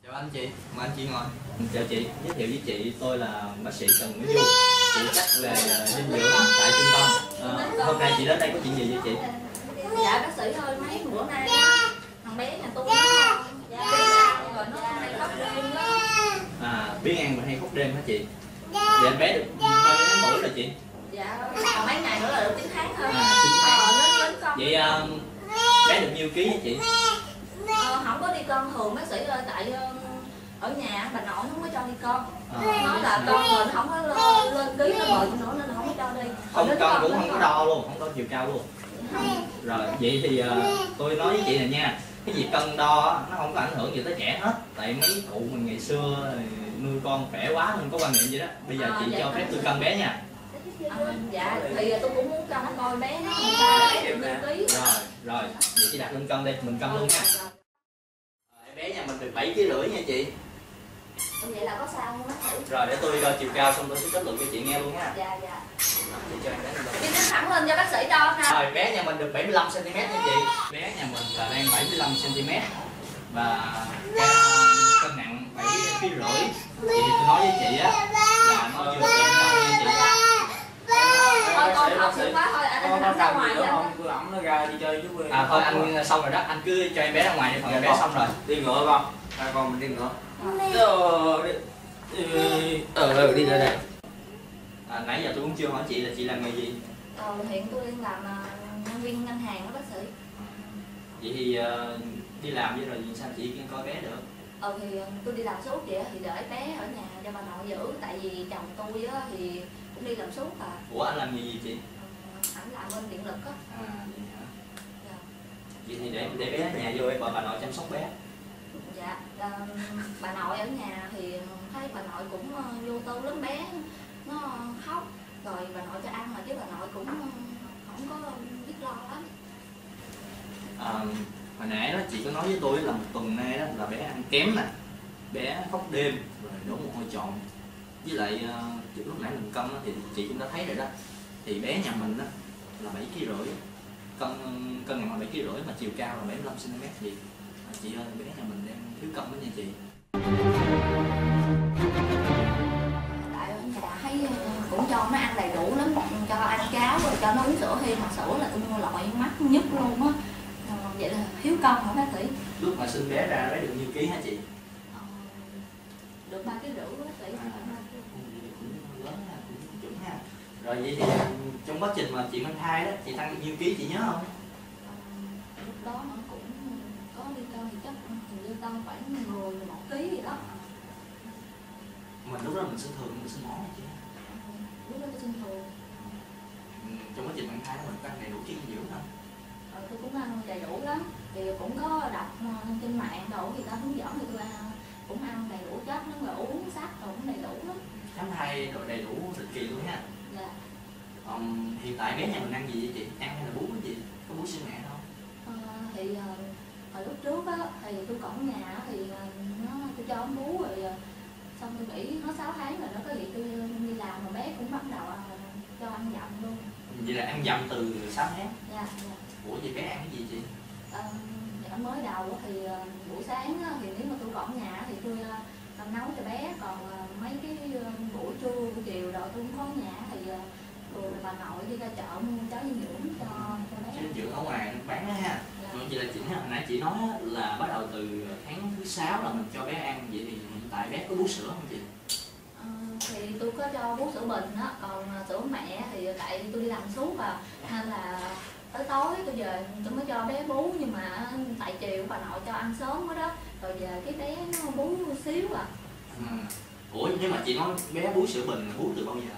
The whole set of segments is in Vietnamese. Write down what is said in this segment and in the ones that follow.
Chào anh chị, mời anh chị ngồi. Chào chị, giới thiệu với chị tôi là bác sĩ Trần Nguyễn Du, phụ trách về dinh dưỡng tại trung tâm. Hôm nay chị đến đây có chuyện gì vậy chị? Dạ bác sĩ ơi, mấy bữa nay thằng bé nhà tôi nó rồi nó hay khóc đêm đó. Biết ăn mà hay khóc đêm hả chị? Vậy bé được bao nhiêu tháng tuổi rồi chị? Dạ còn mấy ngày nữa là được 9 tháng thôi. 9 tháng. Lớn con. Vậy bé được nhiêu ký vậy chị? Không có đi con thường bác sĩ ơi, tại ở nhà bà nội không có cho đi con. Nói là con mình không có lên ký nó bệnh nữa nên không có cho đi. Không con cũng không có đo luôn, không có chiều cao luôn. Rồi vậy thì tôi nói với chị này nha, cái việc cân đo nó không có ảnh hưởng gì tới trẻ hết, tại mấy cụ mình ngày xưa nuôi con khỏe quá nên có quan niệm vậy đó. Bây giờ chị cho phép tôi cân bé nha. Dạ thì tôi cũng muốn cho nó coi bé nó ra nhiêu ký. Rồi vậy chị đặt lên cân đi, mình cân luôn nha. Bé nhà mình được 7,5 kg nha chị. Vậy là có sao không bác sĩ? Rồi để tôi đo chiều cao xong tôi sẽ kết luận cho chị nghe luôn nha. Dạ dạ. Chị cho em bé lên. Đi đứng thẳng lên cho bác sĩ đo ha. Rồi bé nhà mình được 75 cm nha chị. Bé nhà mình là đang 75 cm và cân nặng 7,5 kg. Thì tôi nói với chị á là nó vừa đẹp nha chị. Thôi con học nhiều quá thôi, anh ra ngoài đi anh. Cứ ẩm nó ra đi chơi chứ quên. Thôi anh xong rồi đó, anh cứ cho em bé ra ngoài đi, còn em bé xong rồi. Đi ngựa con. Con mình đi ngựa. Đi ra đây. Nãy giờ tôi cũng chưa hỏi chị là chị làm nghề gì? Hiện tôi đang làm nhân viên ngân hàng đó bác sĩ. Vậy thì đi làm vậy rồi sao chị coi bé được? Thì tôi đi làm suốt vậy thì để bé ở nhà cho bà nội giữ, tại vì chồng tôi á thì cũng đi làm suốt à. Ủa anh làm nghề gì chị? Ảnh làm bên điện lực á. Vậy hả? Dạ. Vậy thì để bé ở nhà vô bà nội chăm sóc bé. Dạ, bà nội ở nhà thì thấy bà nội cũng vô tư lắm, bé nó khóc rồi bà nội cho ăn mà chứ bà nội cũng không có biết lo lắm. Hồi nãy đó chị có nói với tôi là một tuần nay đó là bé ăn kém nè, bé khóc đêm rồi đổ mồ hôi trộn, với lại lúc nãy mình cân đó, thì chị cũng đã thấy rồi đó, thì bé nhà mình đó là 7,5 kg, cân nặng là 7,5 kg mà chiều cao là 75 cm. Thì chị ơi, bé nhà mình đang thiếu cân đó nha chị. Tại ở nhà thấy cũng cho nó ăn đầy đủ lắm, cho ăn cháo rồi cho nó uống sữa, khi mà sữa là tôi mua loại mắc nhất luôn á. Vậy là thiếu cân hả bác sĩ? Lúc mà sinh bé ra bé được nhiêu ký hả chị? Được 3,5 kg bác sĩ. Cũng lớn ha, cũng chuẩn ha. Rồi vậy thì trong quá trình mà chị mang thai đó, chị tăng được nhiêu ký chị nhớ không? Lúc đó cũng có đi cân thì chắc hình như cân khoảng 10, 11 kg gì đó. Mình lúc đó mình sinh thường, mình sinh mổ hả chị? Lúc đó tôi sinh thường. Trong quá trình mang thai đó mình tăng đầy đủ chất dinh dưỡng không? Tôi cũng ăn đầy đủ lắm, thì cũng có đọc trên mạng đồ thì ta hướng dẫn thì tôi cũng ăn đầy đủ chất, nó rồi uống sắt rồi cũng đầy đủ lắm. Khám thai rồi đầy đủ định kỳ luôn ha. Dạ. Hiện tại bé nhà mình ăn gì vậy chị? Ăn hay là bú cái gì? Có bú sữa mẹ không? Thì hồi lúc trước á thì tôi còn ở nhà thì tôi cho ông bú rồi xong tôi nghĩ nó 6 tháng rồi nó có gì tôi đi làm mà bé cũng bắt đầu cho ăn dặm luôn. Vậy là ăn dặm từ 6 tháng? Dạ. Ủa vậy bé ăn cái gì chị? Dạ, mới đầu thì buổi sáng thì nếu mà tôi còn ở nhà thì tôi nấu cho bé, còn mấy cái buổi trưa buổi chiều rồi tôi cũng có ở nhà thì rồi bà nội đi ra chợ mua cháo dinh dưỡng cho bé. Cháo dinh dưỡng ở ngoài bán đó ha. Vậy là chị hồi nãy chị nói là bắt đầu từ tháng thứ 6 là mình cho bé ăn, vậy thì hiện tại bé có bú sữa không chị? Thì tôi có cho bú sữa bình á, còn sữa mẹ thì tại tôi đi làm suốt nên là tới tối tôi về tôi mới cho bé bú, nhưng mà tại chiều bà nội cho ăn sớm quá đó, rồi về cái bé nó bú xíu à. Ủa nhưng mà chị nói bé bú sữa bình bú từ bao giờ?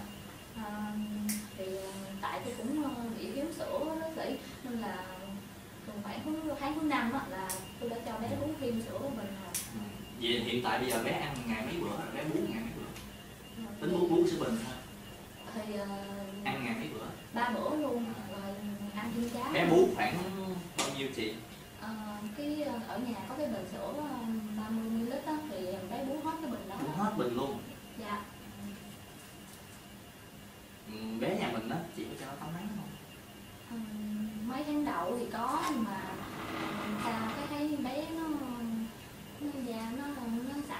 Thì tại tôi cũng bị thiếu sữa đó sĩ, nên là khoảng tháng thứ 5 là tôi đã cho bé bú thêm sữa bình rồi. Vậy hiện tại bây giờ bé ăn ngày mấy bữa, bé bú ngày mấy bữa? Tính bú sữa bình thôi. Thì ăn ngày mấy bữa? 3 bữa luôn, rồi ăn thêm cháo. Bé bú khoảng bao nhiêu chị? Cái ở nhà có cái bình sữa 30 ml á, thì bé bú hết cái bình đó. Bú hết bình luôn? Dạ. Bé nhà mình á, chị có cho nó tắm nắng không? Mấy tháng đầu thì có, nhưng mà cái thấy bé nó da nó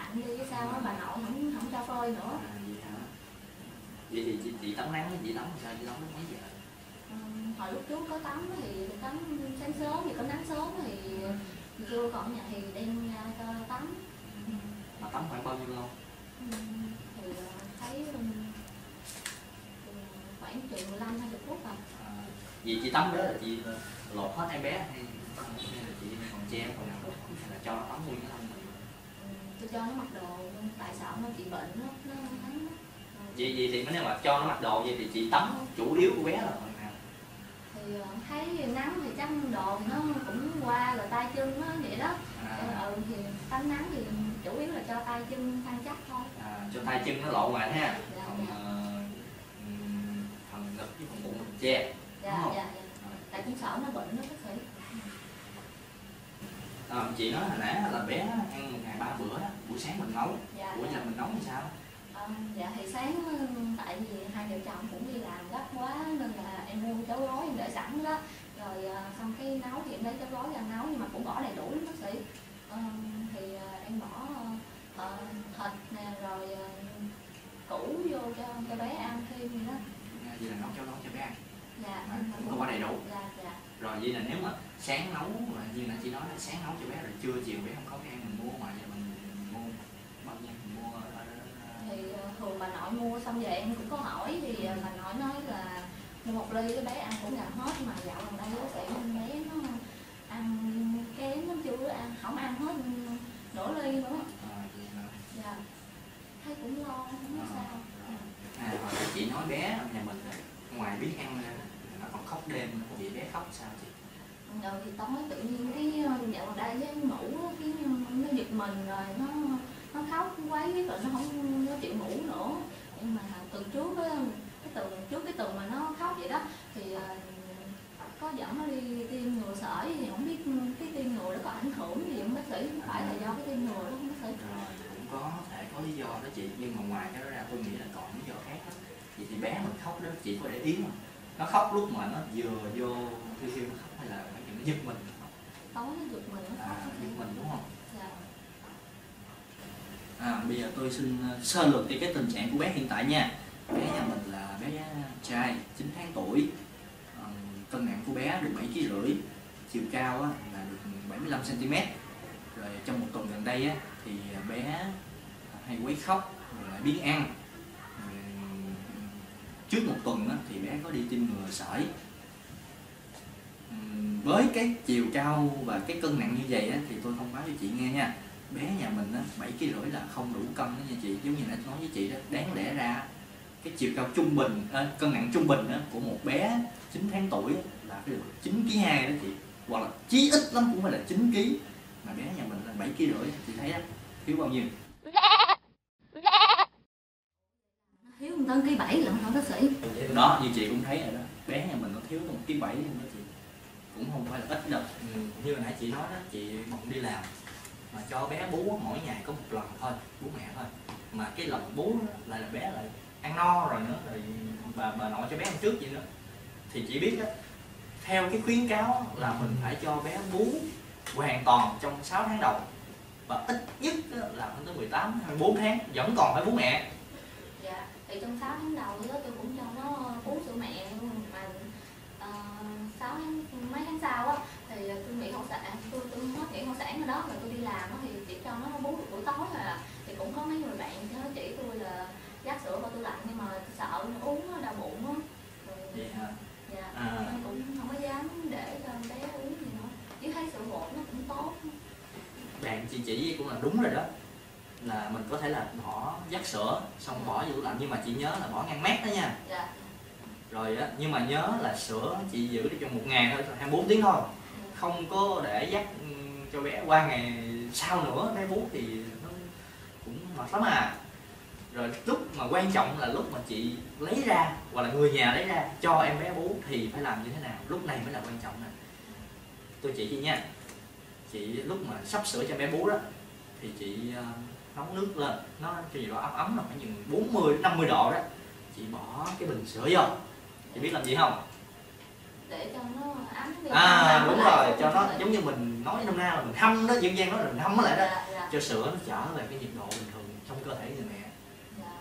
bơi nữa. Vậy hả? Vậy thì chị tắm nắng, chị tắm sao, chị tắm lúc mấy giờ? Hồi lúc trước có tắm thì tắm sáng sớm, thì có nắng sớm thì trưa còn nhà thì đem ra cho tắm. Mà tắm khoảng bao nhiêu lâu? Thì thấy khoảng chừng 15-20 phút à. Vì chị tắm đó là chị lột hết em bé hay là chị còn che phần nào đó, hay là cho nó tắm nguyên cái thân mình? Tôi cho nó mặc đồ tại sợ nó bị bệnh nó thấy nó. Vậy thì nếu mà cho nó mặc đồ vậy thì chị tắm chủ yếu của bé là phần nào? Thì thấy nắng thì chắc đồ nó cũng qua rồi tay chân nó vậy đó. Thì tắm nắng thì chủ yếu là cho tay chân săn chắc thôi. Cho tay chân nó lộ ngoài ha. Dạ, Còn dạ. phần ngực với phần bụng mình che. Dạ. Tại cũng sợ nó bệnh nó bác sĩ. Chị nói hồi nãy là bé ăn một ngày 3 bữa đó, buổi sáng mình nấu, Dạ, buổi dạ. giờ mình nấu thì sao? Dạ thì sáng tại vì hai vợ chồng cũng đi làm gấp quá nên là em mua cháo gói em để sẵn đó, rồi xong cái nấu thì em lấy cháo gói ra nấu nhưng mà cũng bỏ đầy đủ lắm bác sĩ. Thì em bỏ thịt nè rồi củ vô cho bé ăn thêm gì đó. Vậy là nấu cháo gói cho bé ăn. Dạ. Cũng có bỏ đầy đủ. Dạ. Rồi vậy là nếu mà sáng nấu là như nãy chị nói là sáng nấu cho bé rồi trưa chiều bé không có cái ăn mình mua ngoài, mình mua bao nhiêu mình mua thì thường bà nội mua xong về em cũng có hỏi thì bà nội nói là mua 1 ly cái bé ăn cũng gần hết, mà dạo gần đây bác sĩ bé nó ăn kém lắm, chưa ăn không ăn hết nửa ly nữa. Dạ. Thấy cũng lo không biết sao. Hồi nãy chị nói bé nhà mình ngoài biết ăn ra nó còn khóc đêm nữa, vậy bé khóc sao chị? Thì tối tự nhiên cái dạo gần đây với ngủ cái nó giật mình rồi nó khóc quấy rồi nó không có chịu ngủ nữa. Nhưng mà từ trước á, cái tuần mà nó khóc vậy đó thì có dẫn nó đi tiêm ngừa sởi, thì không biết cái tiêm ngừa đó có ảnh hưởng gì không bác sĩ? Không phải là do cái tiêm ngừa đó không bác sĩ? Rồi cũng có thể có lý do đó chị, nhưng mà ngoài cái đó ra tôi nghĩ là còn lý do khác đó. Vậy thì bé mình khóc đó chị có để ý không? Nó khóc lúc mà nó vừa vô khi nó khóc hay là nó giật mình? Tối nó giật mình nó khóc. Giật mình đúng không? Dạ. Bây giờ tôi xin sơ lược thì cái tình trạng của bé hiện tại nha. Bé nhà mình là bé trai 9 tháng tuổi, cân nặng của bé được 7,5 kg, chiều cao là được 75 cm. Rồi trong một tuần gần đây thì bé hay quấy khóc, rồi lại biếng ăn. Trước một tuần thì bé có đi tiêm ngừa sởi. Với cái chiều cao và cái cân nặng như vậy thì tôi thông báo cho chị nghe nha, bé nhà mình 7,5 kg là không đủ cân đó nha chị. Giống như nãy nói với chị đó, đáng lẽ ra cái chiều cao trung bình, cân nặng trung bình của một bé 9 tháng tuổi là cái được 9,2 kg đó chị, hoặc là chí ít lắm cũng phải là 9 kg, mà bé nhà mình là 7,5 kg, chị thấy thiếu bao nhiêu? Thiếu 1,7 kg lận hả bác sĩ? Đó, như chị cũng thấy rồi đó, bé nhà mình nó thiếu 1,7 kg luôn đó chị, cũng không phải là ít đâu. Như nãy chị nói đó, chị bận đi làm mà cho bé bú mỗi ngày có 1 lần thôi, bú mẹ thôi, mà cái lần bú đó lại là bé lại ăn no rồi nữa, rồi bà nội cho bé ăn trước vậy nữa, thì chị biết đó, theo cái khuyến cáo là mình phải cho bé bú hoàn toàn trong 6 tháng đầu, và ít nhất là tới 18 24 tháng vẫn còn phải bú mẹ. Dạ, thì trong 6 tháng đầu đó tôi cũng cho nó bú sữa mẹ, mà 6 mấy tháng sau thì tôi nghỉ hậu sản, tôi hết nghỉ hậu sản rồi đó, rồi tôi đi làm thì chỉ cho nó bú được buổi tối thôi à. Thì cũng có mấy người bạn nó chỉ tôi là dắt sữa vào tủ lạnh, nhưng mà sợ nó uống nó đau bụng á. Vậy hả? Dạ, nên cũng không có dám để cho bé uống gì nữa, chứ thấy sữa bột nó cũng tốt. Bạn chị chỉ cũng là đúng rồi đó, là mình có thể là bỏ dắt sữa xong bỏ vô tủ lạnh, nhưng mà chị nhớ là bỏ ngăn mát đó nha. Dạ. Rồi á, nhưng mà nhớ là sữa chị giữ được trong 1 ngày thôi, 24 tiếng thôi, không có để dắt cho bé qua ngày sau nữa, bé bú thì nó cũng mệt lắm à. Rồi lúc mà quan trọng là lúc mà chị lấy ra hoặc là người nhà lấy ra cho em bé bú thì phải làm như thế nào, lúc này mới là quan trọng nè. Tôi chỉ chị nha, chị lúc mà sắp sửa cho em bé bú đó thì chị nấu nước lên, nó cho nhiệt độ ấm ấm là khoảng chừng 40 đến 50 độ đó, chị bỏ cái bình sữa vô. Chị biết làm gì không? Để cho nó ấm. Đúng rồi, cho nó giống như mình nói nôm na là mình hâm đó, dân gian nói là mình hâm nó lại đó. Dạ. Cho sữa nó trở về cái nhiệt độ bình thường trong cơ thể người mẹ.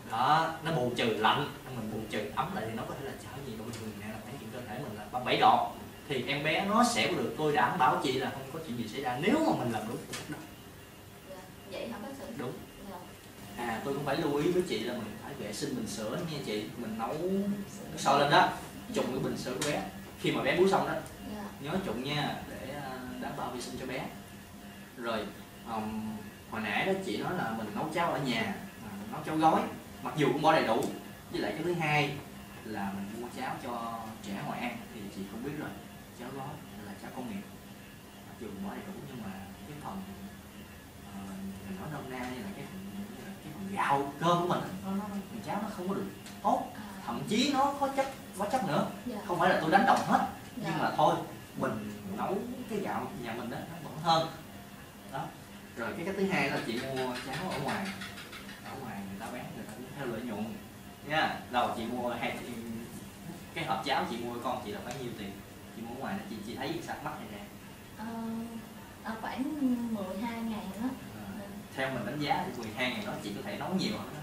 đó, nó bù trừ lạnh, mình bù trừ ấm lại thì nó có thể là chở nhiệt độ bình thường nè, là khoảng nhiệt cơ thể mình là 37 độ, thì em bé nó sẽ được, tôi đảm bảo chị là không có chuyện gì xảy ra nếu mà mình làm đúng phương pháp đó. Vậy hả bác sĩ? Đúng. Dạ. Tôi cũng phải lưu ý với chị là mình phải vệ sinh bình sữa nha chị. Mình nấu nước sôi lên đó, trụng cái bình sữa của bé. Khi mà bé bú xong đó, Dạ. nhớ trụng nha, để đảm bảo vệ sinh cho bé. Rồi hồi nãy đó chị nói là mình nấu cháo ở nhà, mình nấu cháo gói, mặc dù cũng bỏ đầy đủ. Với lại cái thứ hai là mình mua cháo cho trẻ ngoài ăn thì chị không biết rồi, cháo gói là cháo công nghiệp, mặc dù bỏ đầy đủ nhưng mà cái phần mình nói nôm na như là cái phần gạo cơm của mình nó cháo nó không có được tốt, thậm chí nó có hóa chất nữa. Dạ. Không phải là tôi đánh đồng hết, Dạ. nhưng mà thôi mình nấu cái gạo nhà mình đó nó vẫn hơn đó. Rồi cái thứ hai là chị mua cháo ở ngoài người ta bán, người ta cũng theo lợi nhuận nha. Đầu chị mua cái hộp cháo chị mua con chị là bao nhiêu tiền, chị mua ở ngoài đó chị thấy sao mắc hay rẻ? Khoảng 12.000 đó. Theo mình đánh giá thì 12.000 đó chị có thể nấu nhiều hơn đó.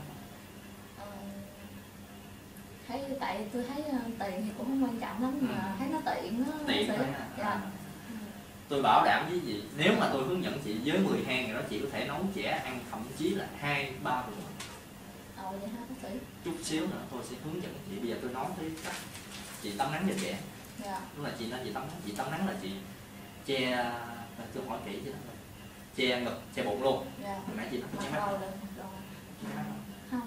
Thấy tại tôi thấy tiền thì cũng không quan trọng lắm, nhưng mà thấy nó tiện nó tiện sẽ... thôi. Dạ. Tôi bảo đảm với chị, nếu mà tôi hướng dẫn chị với 12.000 đó, chị có thể nấu trẻ ăn thậm chí là 2-3 bữa. Vậy hả bác sĩ? Chút xíu nữa tôi sẽ hướng dẫn chị. Bây giờ tôi nói tới cách chị tắm nắng cho trẻ. Dạ. Đúng là chị nên chị tắm nắng. Chị tắm nắng là chị che, tôi hỏi kỹ chứ đó, che ngực, che bụng luôn. Dạ. Hồi nãy chị nói Mặc che mắt. rồi. Không.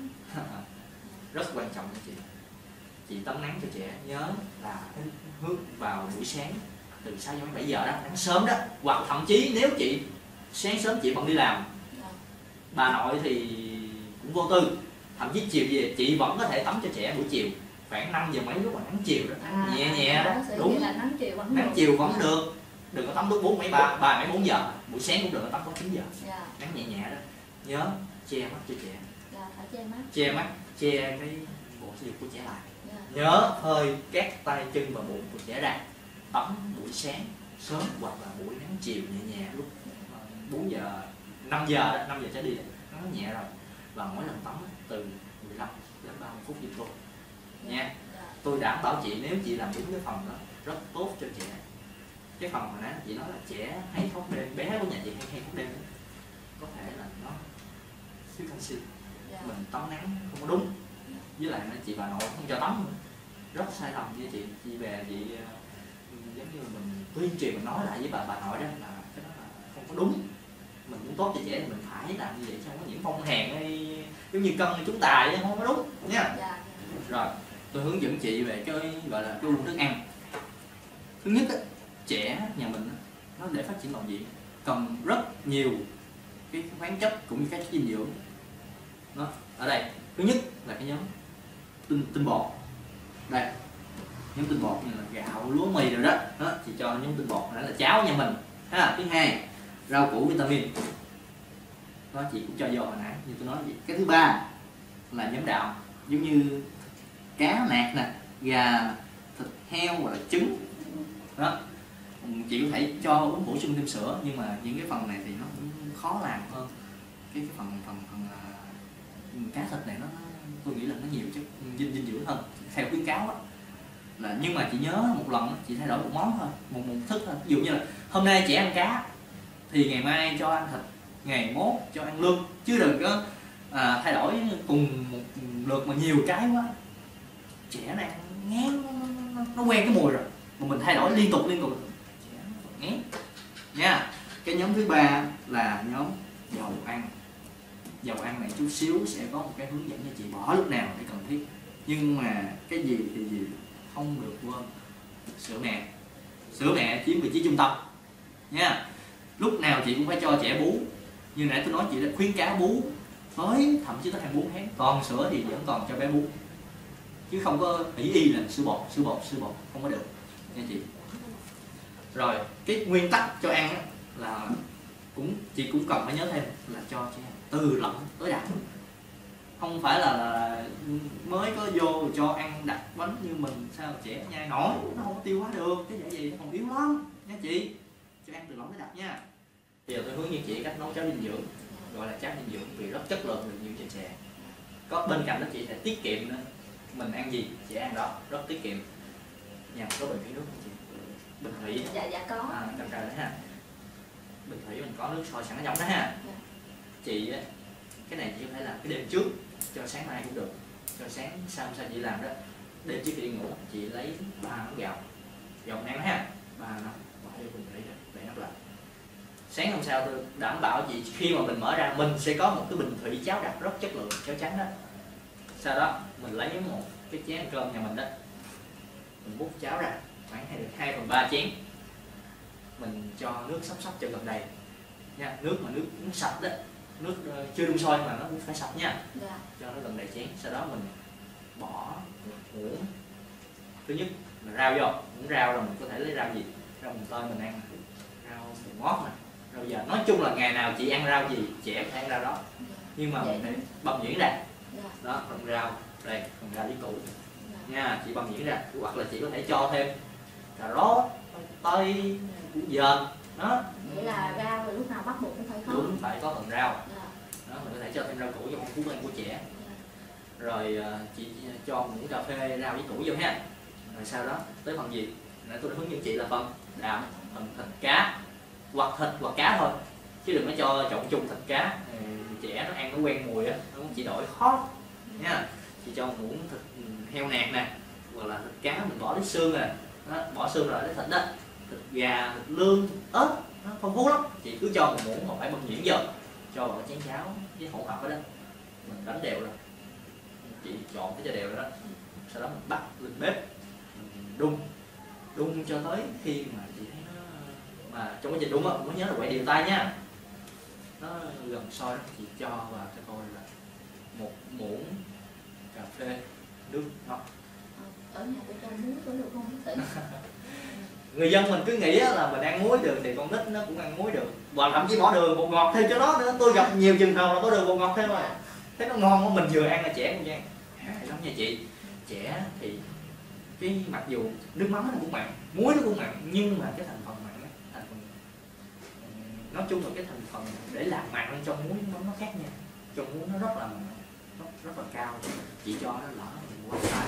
Rất quan trọng cho chị tắm nắng cho trẻ, nhớ là hướng vào buổi sáng từ 6 giờ đến 7 giờ đó, nắng sớm đó, hoặc thậm chí nếu chị sáng sớm chị vẫn đi làm, Dạ. bà nội thì cũng vô tư, thậm chí chiều về chị vẫn có thể tắm cho trẻ buổi chiều khoảng 5 giờ mấy lúc mà nắng chiều đó, nhẹ nhẹ đó, đúng, là nắng chiều vẫn nắng chiều vẫn được, đừng có tắm lúc 4 giờ, buổi sáng cũng đừng có tắm lúc 9 giờ. Dạ. Nắng nhẹ nhẹ đó, nhớ che mắt cho trẻ. Dạ, phải che mắt. Che mắt, che cái bộ sinh dục của trẻ lại. Dạ. Nhớ phơi các tay chân và bụng của trẻ ra, tắm buổi sáng sớm hoặc là buổi nắng chiều nhẹ nhẹ lúc 4 giờ 5 giờ đó, 5 giờ trở đi nó nhẹ rồi, và mỗi lần tắm từ 15 đến 30 phút gì thôi nha. Dạ. Tôi đảm bảo chị nếu chị làm đúng cái phần đó rất tốt cho trẻ. Cái phần mà nãy chị nói là trẻ hay khóc đêm, bé của nhà chị hay khóc đêm, có thể là nó thiếu canxi. Dạ. Mình tắm nắng không có đúng, với lại chị bà nội không cho tắm nữa, rất sai lầm như chị về chị giống như mình tuyên truyền, mình nói lại với bà nội đó là cái đó là không có đúng. Mình muốn tốt cho trẻ thì mình phải làm như vậy, chứ không có những phong hàn hay giống như cân chúng tài chứ không có đúng nha. Dạ. Rồi tôi hướng dẫn chị về cái gọi là cái thức ăn. Thứ nhất á, trẻ nhà mình á, nó để phát triển toàn diện cần rất nhiều cái khoáng chất cũng như các chất dinh dưỡng. Nó ở đây thứ nhất là cái nhóm tinh bột, đây nhóm tinh bột như là gạo, lúa, mì rồi đó, chị cho nhóm tinh bột, đó là cháo nhà mình ha. Thứ hai rau củ vitamin đó, chị cũng cho vô hồi nãy như tôi nói vậy. Cái thứ ba là nhóm đạm, giống như cá nạc nè, gà, thịt heo hoặc là trứng đó. Chị có thể cho uống bổ sung thêm sữa, nhưng mà những cái phần này thì nó cũng khó làm hơn. Cái phần cá thịt này nó tôi nghĩ là nó nhiều chất dinh dưỡng hơn theo khuyến cáo đó. Là nhưng mà chị nhớ một lần chị thay đổi một món thôi, một thức thôi. Ví dụ như là hôm nay chị ăn cá thì ngày mai cho ăn thịt, ngày mốt cho ăn lương, chứ đừng có thay đổi cùng một lượt mà nhiều cái quá. Trẻ này ngán, nó quen cái mùi rồi mà mình thay đổi liên tục trẻ nó ngán nha. Cái nhóm thứ ba là nhóm dầu ăn. Dầu ăn này chút xíu sẽ có một cái hướng dẫn cho chị bỏ lúc nào để cần thiết, nhưng mà cái gì thì gì không được quên sữa mẹ. Sữa mẹ chiếm vị trí trung tâm nha. Lúc nào chị cũng phải cho trẻ bú, như nãy tôi nói chị đã khuyến cáo bú tới thậm chí tới 24 tháng, còn sữa thì vẫn còn cho bé bú, chứ không có y là sữa bột không có được nha chị. Rồi cái nguyên tắc cho ăn là chị cũng cần phải nhớ thêm là cho trẻ từ lỏng tới đặc, không phải là mới có vô cho ăn đặc bánh như mình, sao trẻ nhai nổi, nó không có tiêu hóa được, cái dạ dày nó còn yếu lắm nha chị. Cho ăn từ lỏng tới đặc nha. Bây giờ tôi hướng dẫn chị cách nấu cháo dinh dưỡng, gọi là cháo dinh dưỡng vì rất chất lượng, được nhiều cho trẻ. có bên cạnh đó chị sẽ tiết kiệm nữa. Mình ăn gì chị ăn đó, rất tiết kiệm. Nhà có bình thủy nước không chị? Bình thủy. Dạ có. Cầm trời đấy ha. Bình thủy mình có nước sôi sẵn ở trong đó ha. Dạ. Chị á, cái này chị có thể làm cái đêm trước cho sáng mai cũng được, cho sáng sau chị làm đó. Đêm trước khi đi ngủ chị lấy 3 nắm gạo nêm ha, 3 nắm bỏ vô bình thủy để nắp lại. Sáng hôm sau tôi đảm bảo chị khi mà mình mở ra mình sẽ có một cái bình thủy cháo đặc rất chất lượng, cháo trắng đó. Sau đó mình lấy một cái chén cơm nhà mình đó, mình múc cháo ra khoảng được 2/3 chén, mình cho nước sắp cho gần đầy nha, nước sạch đó, nước chưa đun sôi mà nó cũng phải sạch nha. Dạ. Cho nó gần đầy chén. Sau đó mình bỏ muỗng, thứ nhất là rau vô, muỗng rau rồi mình có thể lấy rau gì, rau mùng tơi mình ăn, rau mùng ngót nè, rau giờ nói chung là ngày nào chị ăn rau gì trẻ có thể ăn rau đó, nhưng mà mình phải băm nhuyễn ra. Đó, phần rau đây, phần rau với củ nha, chị băm nhuyễn ra, hoặc là chị có thể cho thêm cà rốt, tây, củ dền đó. Nghĩa là rau thì lúc nào bắt buộc cũng phải có. Đúng, phải có phần rau. Dạ. Đó, mình có thể cho thêm rau củ trong món ăn của trẻ. Rồi chị cho muỗng cà phê rau với củ vô ha. Rồi sau đó tới phần gì? Nãy tôi đã hướng dẫn chị là phần đạm, phần thịt cá, hoặc thịt hoặc cá thôi, chứ đừng có cho trộn chung thịt cá. Trẻ nó ăn nó quen mùi á, nó chỉ đổi khó nha. Chị cho muỗng thịt heo nạc nè, hoặc là thịt cá mình bỏ cái xương nè, bỏ xương rồi cái thịt đó, thịt gà, thịt lương, thịt ớt, nó phong phú lắm. Chị cứ cho một muỗng mà phải băm nhuyễn vô, cho vào cái chén cháo với hỗn hợp đó, mình đánh đều rồi, chị trộn cái cho đều rồi đó. Sau đó mình bắt lên bếp, mình đun cho tới khi mà chị thấy nó, mà trong quá trình đun á cũng nhớ là quậy đều tay nha, nó gần sôi đó, chị cho vào cho tôi là một muỗng cà phê nước ngọt. Ở nhà tôi cho muối có được không bác sĩ? Người dân mình cứ nghĩ là mình ăn muối đường thì con nít nó cũng ăn muối đường, và thậm chí bỏ đường bột ngọt thêm cho nó nữa. Tôi gặp nhiều trường hợp là có đường bột ngọt thêm rồi, thế nó ngon quá, mình vừa ăn là trẻ cũng ăn hại lắm nha chị. Trẻ thì cái mặc dù nước mắm nó cũng mặn, muối nó cũng mặn, nhưng mà cái thành phần mặn đó, thành phần nói chung là cái thành phần để làm mặn lên trong muối nó khác nha. Trong muối nó rất là cao, chị cho nó lỡ mình quá sai,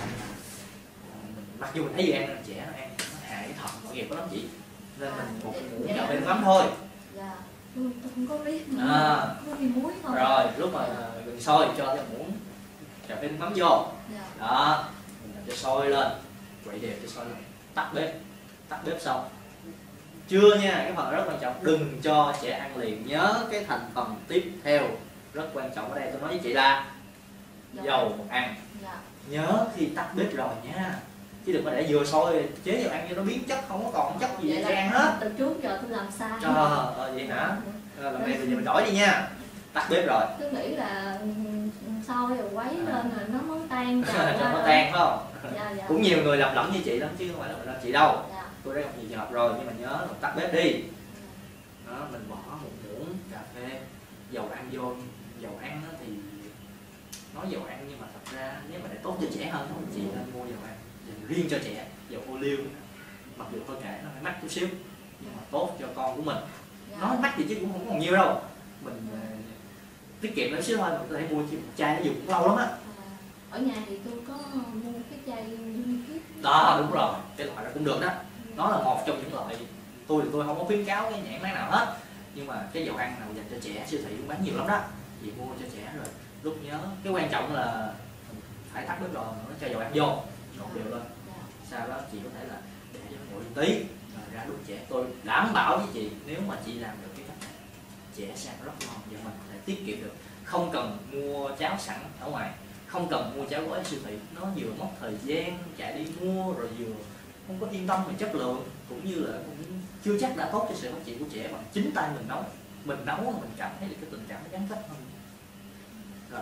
mặc dù mình thấy ăn là trẻ nó ăn nó hại thận tội nghiệp lắm chị, nên mình một muỗng cà phê nước mắm thôi. Dạ, tôi không có biết nữa. Có gì muối thôi. Rồi lúc mà gần sôi cho thêm muỗng cà phê nước mắm vô. Dạ. Đó, mình làm cho sôi lên, quậy đều cho sôi lên, tắt bếp xong. Chưa nha, cái phần rất quan trọng, đừng cho trẻ ăn liền. Nhớ cái thành phần tiếp theo rất quan trọng ở đây tôi nói với chị là dầu ăn. Dạ. Nhớ khi tắt bếp rồi nha, chứ đừng có để vừa sôi chế vào ăn cho nó biến chất, không có còn chất gì để ăn hết. Từ trước giờ tôi làm sai. Trời ơi, vậy hả? Lần này bây giờ mình đổi đi nha. Tắt bếp rồi. Tôi nghĩ là sôi rồi quấy lên rồi nó mới tan. Cho nó tan phải không? Dạ. Cũng nhiều người lầm lẫn như chị lắm chứ không phải là chị đâu. Dạ. Tôi đã gặp nhiều trường hợp rồi, nhưng mà nhớ là tắt bếp đi. Đó, mình bỏ một muỗng cà phê, dầu ăn vô. Dầu ăn thì nói dầu ăn nhưng mà thật ra nếu mà để tốt cho trẻ hơn thì chị nên mua dầu ăn dành riêng cho trẻ, dầu ô liu. Mặc dù hơi kệ nó phải mắc chút xíu nhưng mà tốt cho con của mình. Nói mắc thì chứ cũng không còn nhiều đâu, mình tiết kiệm chút xíu thôi, mình có thể mua một chai nó dùng cũng lâu lắm á. Ở nhà thì tôi có mua cái chai Unicip. Đó, đúng rồi, cái loại đó cũng được đó. Nó là một trong những loại tôi không có khuyến cáo cái nhãn mác nào hết, nhưng mà cái dầu ăn nào dành cho trẻ siêu thị cũng bán nhiều lắm đó, chị mua cho trẻ rồi. Lúc nhớ cái quan trọng là phải tắt bếp rồi nó cho dầu ăn vô, trộn đều lên. Sau đó chị có thể là để cho nó nguội tí rồi ra đút trẻ. Tôi đảm bảo với chị, nếu mà chị làm được cái cách này, trẻ sẽ ăn rất ngon và mình có thể tiết kiệm được, không cần mua cháo sẵn ở ngoài, không cần mua cháo gói ở siêu thị. Nó vừa mất thời gian chạy đi mua, rồi vừa không có yên tâm về chất lượng, cũng như là cũng chưa chắc đã tốt cho sự phát triển của trẻ bằng chính tay mình nấu. Mình nấu là mình cảm thấy được cái tình cảm nó gắn kết hơn. Rồi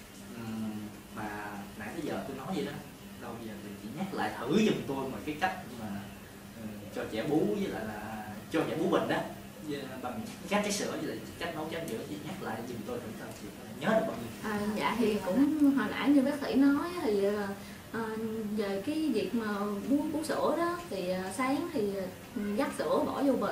mà nãy tới giờ tôi nói vậy đó, đâu bây giờ thì chị nhắc lại thử giùm tôi một cái cách mà cho trẻ bú, với lại là cho trẻ bú bình đó, bằng cách trái sữa, với lại cách nấu cháo sữa. Chị nhắc lại giùm tôi thử coi chị nhớ được bao nhiêu. Dạ thì cũng hồi nãy như bác sĩ nói thì về cái việc mà bú sữa đó thì sáng thì dắt sữa bỏ vô bình,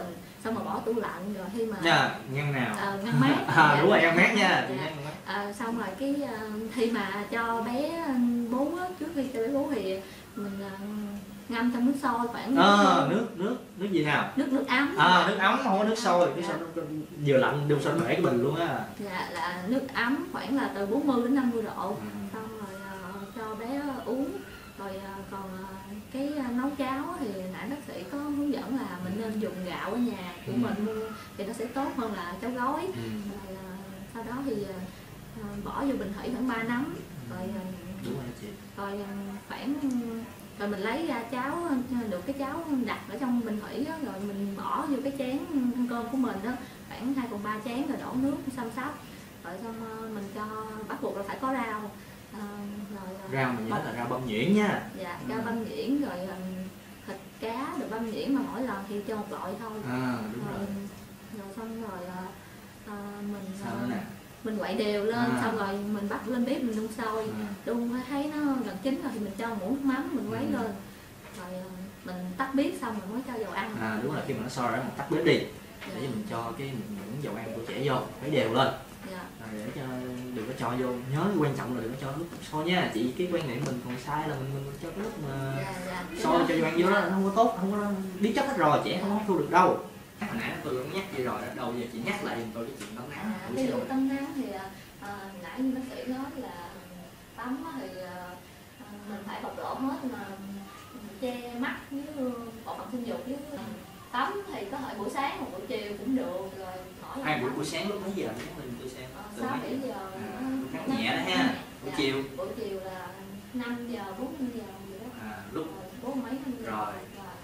xong rồi bỏ tủ lạnh rồi khi mà nha, ngăn nào ngăn mát. đúng rồi, ngăn mát nha. Xong rồi cái khi mà cho bé bú á, trước khi cho bé bú thì mình ngâm trong nước sôi khoảng nước gì nào? Nước ấm. Nước ấm, không có nước sôi. Nước sôi vừa lạnh đưa sôi bể cái bình luôn á. Dạ, là nước ấm khoảng là từ 40 đến 50 độ. Xong rồi cho bé uống. Rồi còn cái nấu cháo thì nãy bác sĩ có hướng dẫn là mình nên dùng gạo ở nhà của mình mua thì nó sẽ tốt hơn là cháo gói. Rồi sau đó thì bỏ vô bình thủy khoảng 3 nắm. Rồi đúng rồi chị. Rồi khoảng rồi mình lấy ra cháo, được cái cháo đặt ở trong bình thủy đó, rồi mình bỏ vô cái chén ăn cơm của mình đó, khoảng 2/3 chén, rồi đổ nước xăm sắp, rồi xong mình cho, bắt buộc là phải có rau. Rồi Rau mình nhớ là rau băm nhuyễn nha. Dạ, rau băm nhuyễn, rồi thịt cá được băm nhuyễn mà mỗi lần thì cho một loại thôi. Đúng rồi. Rồi xong rồi mình sao nữa nè? Mình quậy đều lên, xong rồi mình bắt lên bếp mình đun sôi, đun thấy nó gần chín rồi thì mình cho một muỗng nước mắm mình quấy lên, rồi mình tắt bếp xong mình mới cho dầu ăn. Đúng là khi mà nó sôi rồi mình tắt bếp đi, để mình cho cái muỗng dầu ăn của trẻ vô, quấy đều lên. Rồi để cho đừng có cho vô, nhớ quan trọng là đừng có cho nước sôi nha chị. Cái quan niệm mình còn sai là mình cho cái nước mà sôi cho dầu ăn vô đó nó không có tốt, không có biến chất hết rồi, trẻ không có thu được đâu. Hồi nãy tôi cũng nhắc vậy rồi, đầu giờ chị nhắc lại giùm tôi cái chuyện tắm nắng. Ví dụ tắm nắng thì nãy như bác sĩ nói là tắm thì mình phải bộc lộ hết, mà che mắt với bộ phận sinh dục với tắm thì có thể buổi sáng hoặc buổi chiều cũng được. Rồi hỏi buổi sáng lúc mấy giờ mình tôi xem 6-7 giờ nắng nhẹ đó ha. Buổi chiều là 5 giờ 4 giờ gì đó. Lúc 4 mấy 5 giờ rồi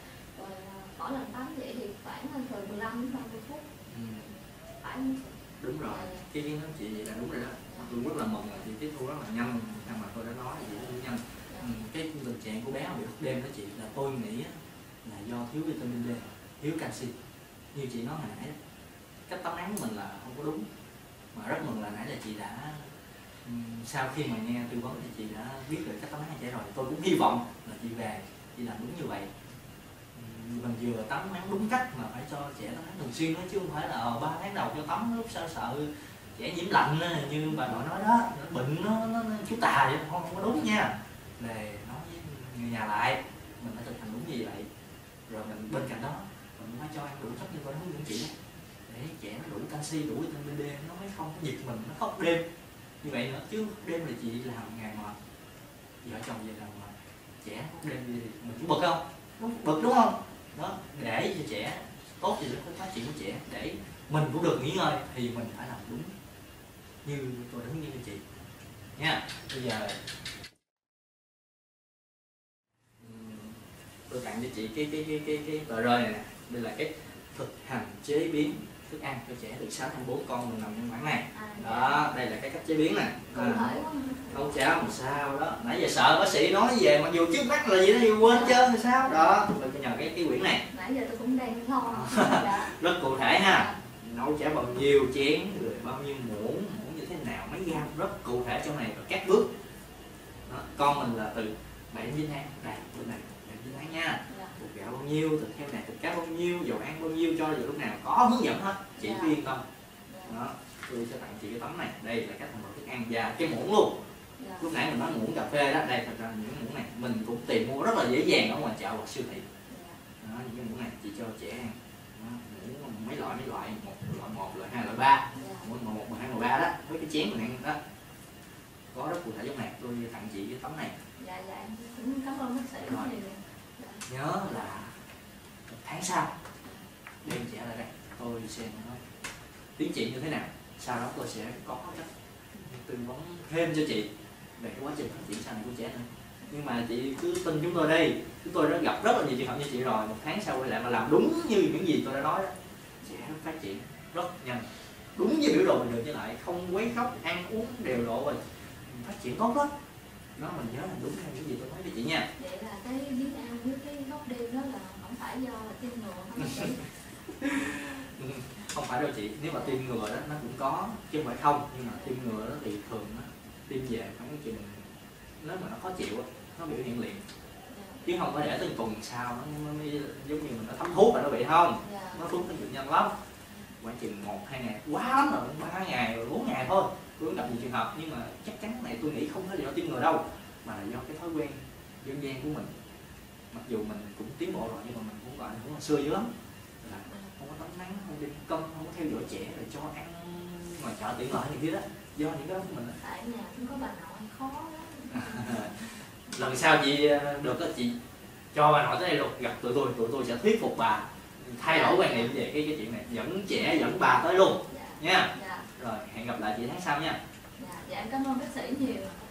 mỗi lần tắm vậy thì khoảng từ 15 đến 30 phút. Phải đúng rồi. Cái nói chị vậy là đúng rồi đó. Tôi rất là mừng là chị tiếp thu rất là nhanh, mà tôi đã nói là rất nhanh. Cái tình trạng của bé bị thức đêm đó chị, là tôi nghĩ là do thiếu vitamin D, thiếu canxi. Như chị nói hồi nãy, cách tắm nắng của mình là không có đúng. Mà rất mừng là nãy là chị đã sau khi mà nghe tư vấn thì chị đã biết được cách tắm nắng cho trẻ rồi. Tôi cũng hy vọng là chị về chị làm đúng như vậy. Mình vừa tắm nắng đúng cách mà phải cho trẻ tắm nắng thường xuyên đó, chứ không phải là 3 tháng đầu cho tắm lúc sợ trẻ nhiễm lạnh như bà nội nói đó, bệnh nó chú tà vậy, không có đúng nha. Về nói với người nhà lại mình phải thực hành đúng như vậy. Rồi mình bên cạnh đó mình phải cho ăn đủ chất như tôi hướng dẫn chị đó, để trẻ nó đủ canxi, đủ vitamin D, nó mới không có giật mình, nó khóc đêm như vậy nữa. Chứ đêm là chị làm ngày mệt, vợ chồng về làm mệt, trẻ khóc đêm thì mình cũng bực không? Bực đúng không? Đó, để cho trẻ tốt thì nó phát triển của trẻ, để mình cũng được nghỉ ngơi thì mình phải làm đúng như tôi đã hướng dẫn cho chị nha. Bây giờ tôi tặng cho chị cái tờ rơi này nè. Đây là cái thực hành chế biến thức ăn cho trẻ từ 6 tháng 4 con mình nằm trong bản này. Đó, đây là cái cách chế biến nè. Không sao sao đó. Nãy giờ sợ bác sĩ nói về, mặc dù trước mắt là gì đó thì quên trơn thì sao đó. Tôi cho nhờ cái quyển này. Nãy giờ tôi cũng đang lo. Rất cụ thể ha. Nấu cháo bao nhiêu chén, rồi bao nhiêu muỗng như thế nào, mấy gam, rất cụ thể trong này, và các bước. Đó, con mình là từ 7 đến 9 tháng, đây bên này 7 đến 9 tháng nha. Bột gạo bao nhiêu, thịt heo này, thịt cá bao nhiêu, dầu ăn bao nhiêu, cho vào lúc nào có hướng dẫn hết, chị cứ yên tâm. Đó, tôi sẽ tặng chị cái tấm này, đây là cách làm thức ăn và cái muỗng luôn. Lúc nãy mình nói muỗng cà phê đó, đây thật ra những muỗng này mình cũng tìm mua rất là dễ dàng ở ngoài chợ hoặc siêu thị. Đó, những cái muỗng này chị cho trẻ ăn. Đó, muỗng mấy loại, loại 1, loại 2, loại 3, muỗng 1, 2, 3 đó, với cái chén mình ăn đó. Có rất cụ thể giống này, tôi tặng chị cái tấm này. Dạ, cũng cảm ơn bác sĩ nhiều. Nhớ là 1 tháng sau đem trẻ lại đây, tôi xem nó tiến triển như thế nào. Sau đó tôi sẽ có cách tư vấn thêm cho chị về cái quá trình phát triển sau này của trẻ nữa. Nhưng mà chị cứ tin chúng tôi đi, chúng tôi đã gặp rất là nhiều trường hợp như chị rồi. 1 tháng sau quay lại mà làm đúng như những gì tôi đã nói đó, trẻ phát triển rất nhanh, đúng như biểu đồ mình được, với lại không quấy khóc, ăn uống đều độ rồi phát triển tốt lắm. Đó, mình nhớ là đúng theo những gì tôi nói với chị nha. Vậy là cái biết ăn với cái gốc đêm đó là không phải do là tiêm ngừa không bác sĩ? Không phải đâu chị, nếu mà tiêm ngừa đó nó cũng có chứ không phải không, nhưng mà tiêm ngừa đó thì thường nó tiêm về khoảng chừng, nếu mà nó khó chịu nó biểu hiện liền. chứ không phải để tới tuần sau nó mới giống như mình nó thấm thuốc rồi nó bị không. Dạ. Nó thuốc nó dược nhanh lắm, khoảng chừng 1-2 ngày quá lắm rồi, 3 ngày rồi 4 ngày thôi. Tôi cũng gặp nhiều trường hợp, nhưng mà chắc chắn cái này tôi nghĩ không phải là do tiêm ngừa đâu, mà là do cái thói quen dân gian của mình. Mặc dù mình cũng tiến bộ rồi nhưng mà mình cũng gọi cũng là xưa dữ lắm, là không có tắm nắng, không đi công, không có theo dõi trẻ rồi cho ăn ngoài chợ tiện lợi này kia đó, do những cái đó của mình. Tại nhà cũng có bà nội khó lắm. Lần sau chị được đó, chị cho bà nội tới đây luôn, gặp tụi tôi sẽ thuyết phục bà thay đổi quan niệm về cái chuyện này, dẫn trẻ dẫn bà tới luôn Dạ. nha. Dạ. Rồi hẹn gặp lại chị tháng sau nha. Dạ. Dạ em cảm ơn bác sĩ nhiều.